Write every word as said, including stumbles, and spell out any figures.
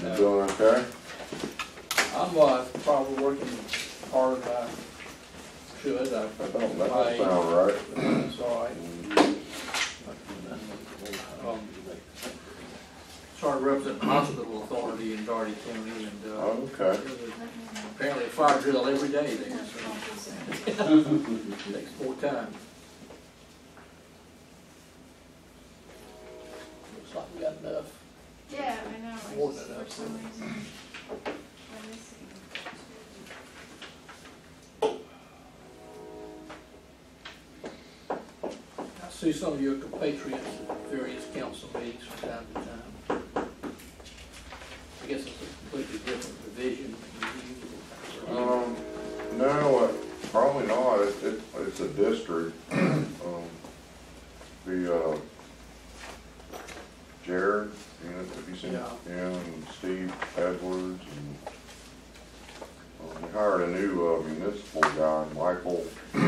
You Uh, doing okay? I'm, uh, probably working harder than I should. I, That don't, that my- don't sound right. It's all right. Um, Started representing the hospital authority in Doherty County, and, uh, Okay. there's apparently a fire drill every day there, so. Takes more time. Looks like we got enough. Yeah, I know, I More just, than for enough. some reason, we're missing. I see some of your compatriots at various council meetings from time to time. I guess it's a completely different division than you usually. Um, no, uh, probably not. It, it, it's a district. Um, the, uh, Jared, you know, have you seen Yeah. him, and Steve Edwards, and um, we hired a new uh, municipal guy, Michael